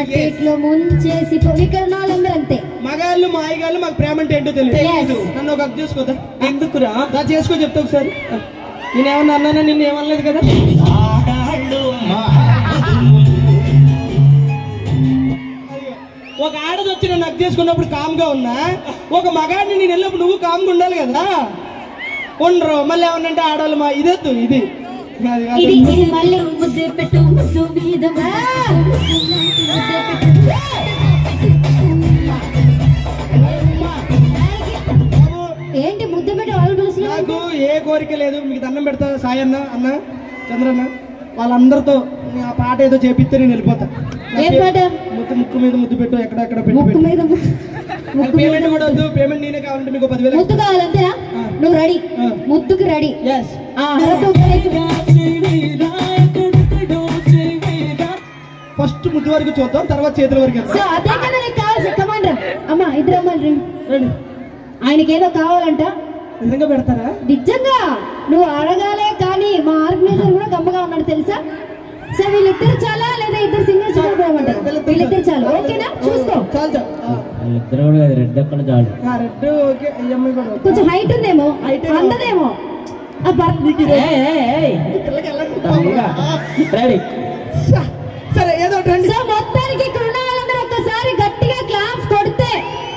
పీట్లో ముంచేసి ఇక్కడ వాళ్ళందరూ అంతే. మగాళ్ళు మాయగాళ్ళు మాకు ప్రేమ అంటే ఏంటో తెలియదు. నన్ను ఒక చేసుకోదా? ఎందుకురా చేసుకో చెప్తా ఒకసారి. నేనేమన్నా అన్నానా? నిన్ను ఏమనలేదు కదా. ఒక ఆడది వచ్చి నన్ను హక్ చేసుకున్నప్పుడు కామ్గా ఉన్నా, ఒక మగాడిని నేను వెళ్ళినప్పుడు నువ్వు కామ్గా ఉండాలి కదా. ఉండరు. మళ్ళీ ఏమన్నంటే ఆడవాళ్ళు మా ఇదొద్దు. ఇది మళ్ళీ ముద్దు పెట్టు ముద్దు మీద ఏంటి ముద్దు పెట్టి వాళ్ళు పిలుస్తున్నారు? నాకు ఏ కోరిక లేదు. మీకు దండం పెడతా సాయన్న, అన్న, చంద్రన్న వాళ్ళందరితో ఆ పాట ఏదో చేపిస్తే నేను వెళ్ళిపోతా. ముక్కు మీద ముద్దు పెట్టు, ఎక్కడెక్కడ పేమెంట్ కూడా వద్దు. పేమెంట్ నేనే కావాలంటే మీకు 10,000 ముద్దు కావాలంతేనా? నువ్వు రెడీ? ముద్దుకి రెడీ? ఫస్ట్ ముద్దు వరకు చూద్దాం, తర్వాత చేతుల వరకు. అదే కదా నీకు కావాలి. కమాండ్రా అమ్మా, ఇద్దరు అమ్మాయి రండి. ఆయనకి ఏదో కావాలంట. నిజంగా పెడతారా? నిజంగా నువ్వు అడగాలే కానీ మా ఆర్గనైజర్ కూడా గమ్మగా ఉన్నాడు తెలుసా. సార్ వీళ్ళిద్దరు చాలా లేదా ఇద్దరు సింగర్స్ పోయమంటారు? వీళ్ళిద్దరు చాలు. ఓకేనా? చూసుకో. చాలు రెడ్ అక్కడ చాలు. కొంచెం హైట్ ఉందేమో, అందదేమో. సరే ఏదో మొత్తానికి ఇక్కడ ఉన్న వాళ్ళందరూ ఒక్కసారి గట్టిగా క్లాప్స్ కొడితే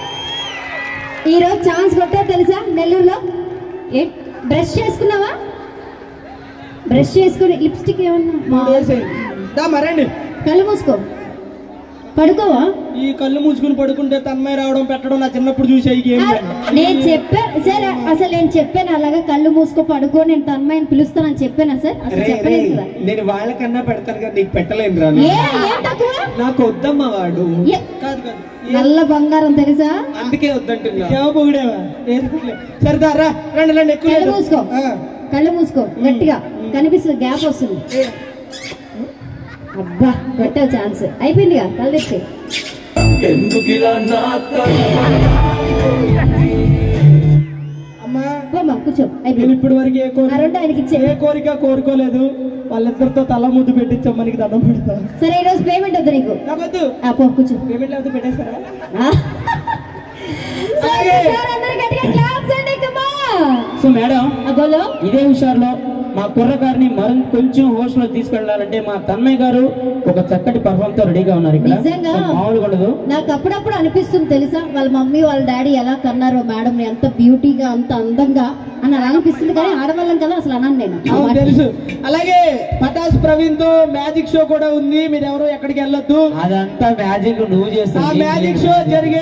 ఈరోజు ఛాన్స్ కొట్టా తెలుసా నెల్లూరులో. బ్రష్ చేసుకున్నావా? బ్రష్ చేసుకుని లిప్స్టిక్ ఏమన్నా మరండి. కళ్ళు మూసుకో, పడుకోవా? ఈ కళ్ళు మూసుకుని పడుకుంటే తన్మయ రావడం పెట్టడం నా చిన్నప్పుడు చూసే. నేను చెప్పాను సార్, అసలు నేను చెప్పాను అలాగా కళ్ళు మూసుకో పడుకో, నేను తన్మయని పిలుస్తానని చెప్పానా సార్? అసలు చెప్పలేదు కదా. నేను వాళ్ళకన్నా పెడతాను కదా, నీకు పెట్టలేను రా. నాకు వద్దమ్మా వాడు. నల్ల బంగారం తెలుసా, అందుకే వద్దంటున్నా. సరదా రా, రండి రండి. ఎక్కువ కళ్ళు మూసుకో, కళ్ళు మూసుకో గట్టిగా, కనిపిస్తుంది, గ్యాప్ వస్తుంది. అబ్బా పెట్టావు ఛాన్స్. అయిపోయిందిగా, కళ్ళు తెచ్చి. అమ్మా కూర్చో. నేను ఇప్పటి వరకు ఏ కోరిక కోరుకోలేదు. వాళ్ళిద్దరితో తల ముద్దు పెట్టించాం, మనకి దండం పెడతా. సరే ఈ రోజు పేమెంట్ వద్దు నీకు. నాకొద్దు. కూర్చో. పేమెంట్ లేకపోతే పెట్టేస్తారా? సో మేడం, ఇదే హుషారులో మా కుర్రగారిని మరి కొంచెం హోష్ లో తీసుకెళ్లాలంటే మా తన్మయ్య గారు ఒక చక్కటి పర్ఫార్మ్ తో రెడీగా ఉన్నారు. ఇక్కడ మామూలుగా ఉండదు. నాకు అప్పుడప్పుడు అనిపిస్తుంది తెలుసా, వాళ్ళ మమ్మీ వాళ్ళ డాడీ ఎలా కన్నారో మేడం ఎంత బ్యూటీగా అంత అందంగా అని అనిపిస్తుంది. కానీ ఆడవాళ్ళం కదా అసలు అన్నాను నేను. తెలుసు. అలాగే పటాస్ ప్రవీణ్ తో మ్యాజిక్ షో కూడా ఉంది. మీరు ఎవరు ఎక్కడికి వెళ్ళొద్దు. అదంతా మ్యాజిక్ నువ్వు చేస్తావు. ఆ మ్యాజిక్ షో జరిగే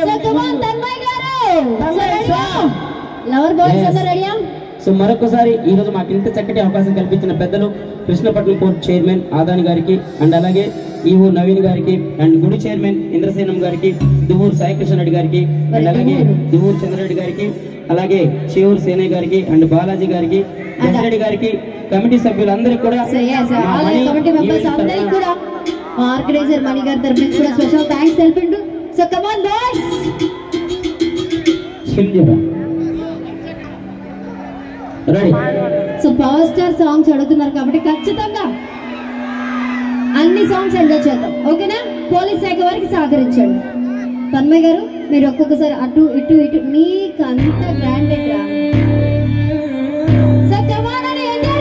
లవర్ బాయ్స్ అందరూ రెడీయా? సో మరొకసారి ఈ రోజు మాకు ఇంత చక్కటి అవకాశం కల్పించిన పెద్దలు కృష్ణపట్నం పోర్ట్ చైర్మన్ ఆదాని గారికి, అండ్ అలాగే ఈవో నవీన్ గారికి, అండ్ గుడి చైర్మన్ ఇంద్రసేనం గారికి, దువ్వూరు సాయికృష్ణ రెడ్డి గారికి, అండ్ అలాగే దువ్వూరు చంద్రరెడ్డి గారికి, అలాగే చేవూరు సేనయ్య గారికి, అండ్ బాలాజీ గారికి, రెడ్డి గారికి, కమిటీ సభ్యులందరికీ కూడా ఆర్గనైజర్ మణి గారి తరఫున కూడా స్పెషల్ థ్యాంక్స్ తెలిపిండు. So come on boys. So power star songs అడుగుతున్నారు కాబట్టి ఖచ్చితంగా అన్ని సాంగ్స్ ఎంజాయ్ చేద్దాం. ఓకేనా? పోలీస్ శాఖ వారికి సహకరించండి. తన్మయ్ గారు మీరు ఒక్కొక్కసారి అటు ఇటు ఇటు మీకు అంత గ్రాండెడ్ రా. సో కమ్ ఆన్ అని ఎంజాయ్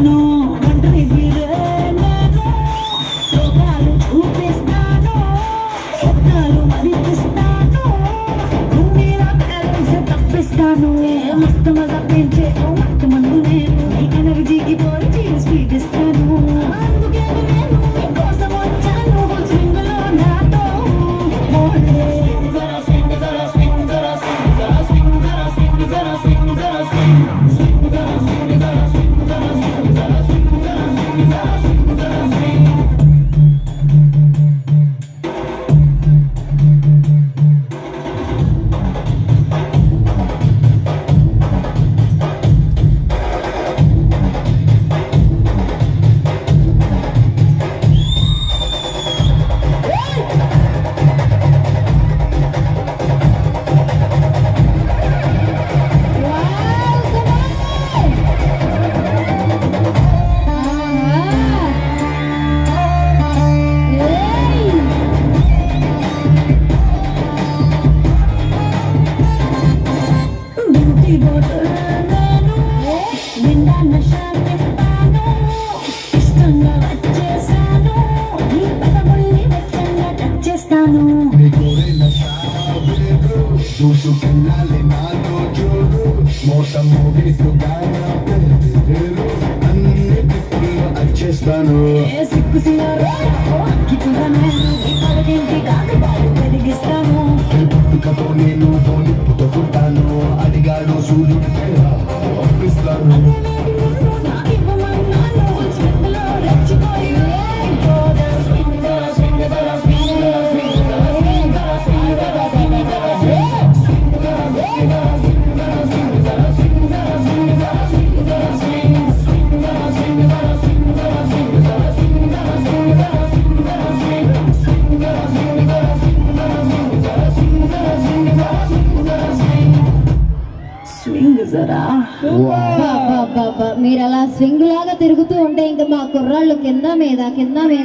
చూపిస్తాను ఒంటరి వీరేను లోకాలు చూపిస్తాను శబ్దాలు మరిపిస్తాను గుండెలో కలిసి తప్పిస్తాను మస్తు మజా పెంచే మస్తు మందు నేను ఎనర్జీకి పోయి స్పీడ్ ఇస్తాను అందుకే నేను మీకోసం వచ్చాను స్వింగ్లో నాతో నేను పుట్టుకుంటాను అడిగాడు సూర్యుడు పంపిస్తాను మీరు అలా స్వింగ్ లాగా తిరుగుతూ ఉంటే ఇంకా మా కుర్రాళ్ళు కింద మీద